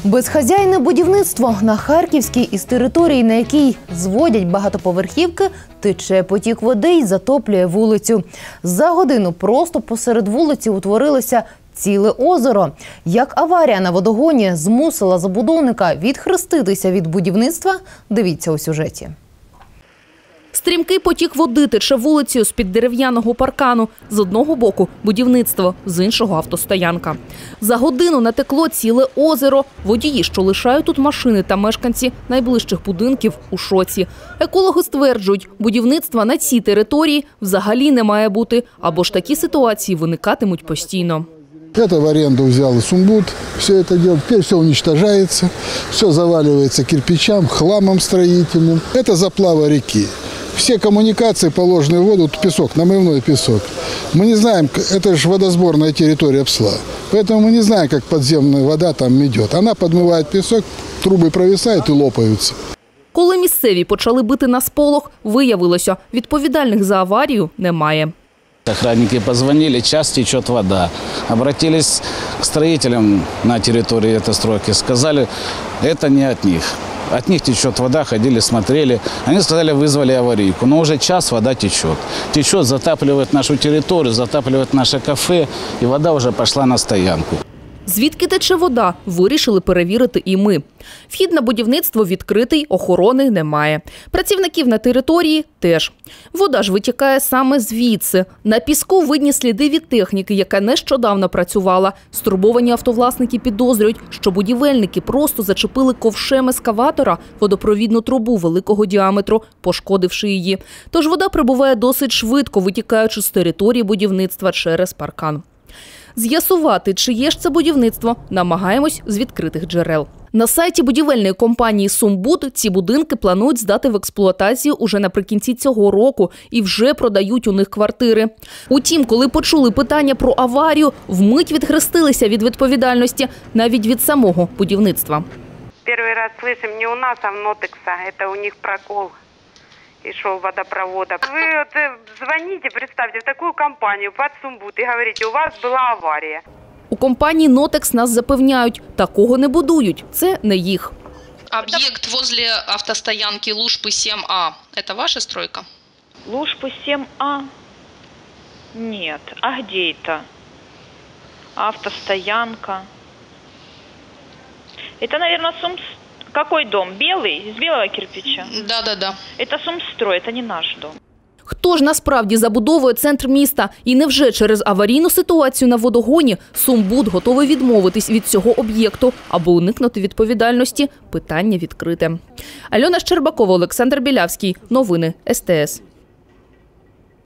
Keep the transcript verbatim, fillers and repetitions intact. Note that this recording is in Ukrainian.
Безхазяйне будівництво. На Харківській із території, на якій зводять багатоповерхівки, тече потік води і затоплює вулицю. За годину просто посеред вулиці утворилося ціле озеро. Як аварія на водогоні змусила забудовника відхреститися від будівництва, дивіться у сюжеті. Стрімкий потік води тече вулицею з-під дерев'яного паркану. З одного боку – будівництво, з іншого – автостоянка. За годину натекло ціле озеро. Водії, що лишають тут машини, та мешканці найближчих будинків у шоці. Екологи стверджують, будівництва на цій території взагалі не має бути, або ж такі ситуації виникатимуть постійно. Это в аренду взял Сумбуд, все это дело, теперь все уничтожается, все заваливается кирпичам, хламом строительным. Это заплава реки. Все коммуникации, положенные в воду, песок, намывной песок. Мы не знаем, это же водосборная территория Псла, поэтому мы не знаем, как подземная вода там идет. Она подмывает песок, трубы провисают и лопаются. Коли місцеві почали бити на сполох, виявилося, відповідальних за аварію немає. Охранники позвонили, час течет вода. Обратились к строителям на территории этой стройки, сказали, это не от них. От них течет вода, ходили, смотрели. Они сказали, вызвали аварийку, но уже час вода течет. Течет, затапливает нашу территорию, затапливает наше кафе, и вода уже пошла на стоянку. Звідки тече вода, вирішили перевірити і ми. Вхід на будівництво відкритий, охорони немає. Працівників на території теж. Вода ж витікає саме звідси. На піску видні сліди від техніки, яка нещодавно працювала. Стурбовані автовласники підозрюють, що будівельники просто зачепили ковшем ескаватора водопровідну трубу великого діаметру, пошкодивши її. Тож вода прибуває досить швидко, витікаючи з території будівництва через паркан. З'ясувати, чиє ж це будівництво, намагаємось з відкритих джерел. На сайті будівельної компанії «Сумбуд» ці будинки планують здати в експлуатацію уже наприкінці цього року і вже продають у них квартири. Утім, коли почули питання про аварію, вмить відхрестилися від відповідальності, навіть від самого будівництва. Перший раз слышим не у нас, а в Нотекса. Це у них прокол. И шел водопровода. Вы вот звоните, представьте, в такую компанию под Сумбуд и говорите, у вас была авария. У компанії «Нотекс» нас запевняють, такого не будують, це не їх. Объект возле автостоянки Лужпы семь А. Это ваша стройка? Лужпы семь А? Нет. А где это? Автостоянка. Это, наверное, Сумс. Какой дом? Белый? Из белого кирпича? Да-да-да. Это Сумстрой, это не наш дом. Хто ж насправді забудовує центр міста? І невже через аварійну ситуацію на водогоні Сумбуд готовий відмовитись від цього об'єкту, аби уникнути відповідальності? Питання відкрите. Альона Щербакова, Олександр Білявський. Новини ес те ес.